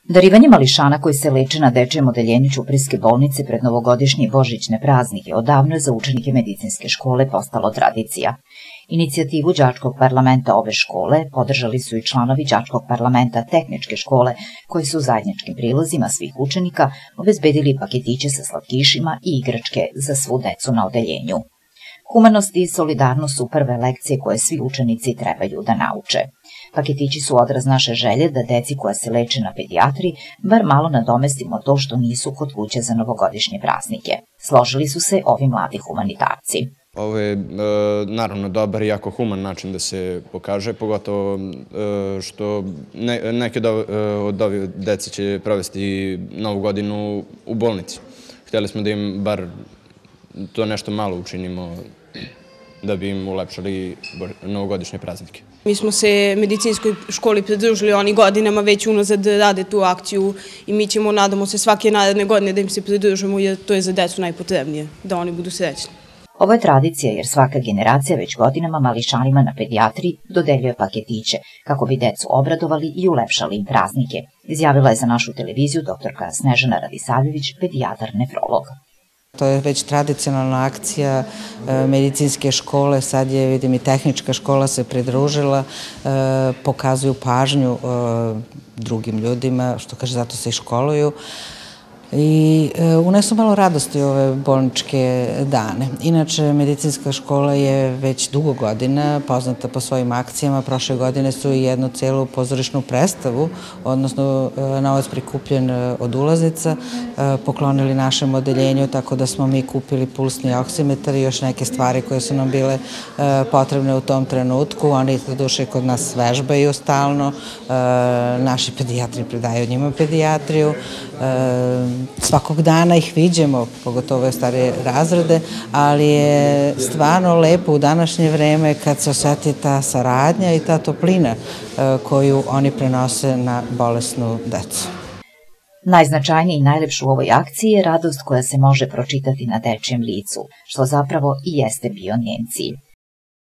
Darivanje mališana koji se leče na dečijem odeljenju Ćuprijske bolnice pred novogodišnje i božićne praznike odavno je za učenike medicinske škole postalo tradicija. Inicijativu đačkog parlamenta ove škole podržali su i članovi đačkog parlamenta tehničke škole koji su zajedničkim prilozima svih učenika obezbedili paketiće sa slatkišima i igračke za svu decu na odeljenju. Humanost i solidarnost su prve lekcije koje svi učenici trebaju da nauče. Paketići su odraz naše želje da deci koja se leče na pedijatri bar malo nadomestimo to što nisu kod kuće za novogodišnje praznike. Složili su se ovi mladi humanitarci. Ovo je naravno dobar i jako human način da se pokaže, pogotovo što neke od ove dece će provesti novu godinu u bolnici. Htjeli smo da im bar to nešto malo učinimo da bi im ulepšali novogodišnje praznike. Mi smo se medicinskoj školi pridružili, oni godinama već unazad rade tu akciju i mi ćemo, nadamo se, svake naredne godine da im se pridružimo jer to je za decu najpotrebnije, da oni budu srećni. Ovo je tradicija jer svaka generacija već godinama mališanima na pedijatri dodeljuje paketiće kako bi decu obradovali i ulepšali im praznike, izjavila je za našu televiziju doktorka Snežana Radisavljević, pedijatar nefrolog. To je već tradicionalna akcija medicinske škole, sad je, vidim, i tehnička škola se pridružila, pokazuju pažnju drugim ljudima, što kaže, zato se i školuju. I unesu malo radosti ove bolničke dane. Inače, medicinska škola je već dugo godina poznata po svojim akcijama. Prošle godine su i jednu celu pozorišnu predstavu, odnosno novac prikupljen od ulaznica, poklonili našem odeljenju, tako da smo mi kupili pulsni oksimetar i još neke stvari koje su nam bile potrebne u tom trenutku. Oni do duše kod nas vežbaju stalno, naši pedijatri predaju njima pedijatriju. Svakog dana ih viđemo, pogotovo ove starije razrede, ali je stvarno lepo u današnje vreme kad se osjeti ta saradnja i ta toplina koju oni prenose na bolesnu decu. Najznačajniji i najlepšu u ovoj akciji je radost koja se može pročitati na dečijem licu, što zapravo i jeste bio njen cilj.